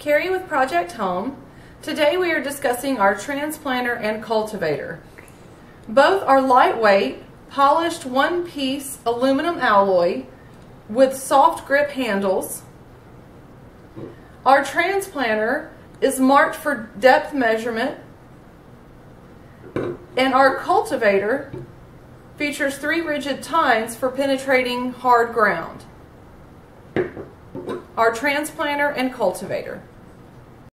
Carrie with Project Home. Today we are discussing our Transplantor and Cultivator. Both are lightweight, polished one-piece aluminum alloy with soft grip handles. Our Transplantor is marked for depth measurement, and our Cultivator features 3 rigid tines for penetrating hard ground. Our Transplantor and Cultivator.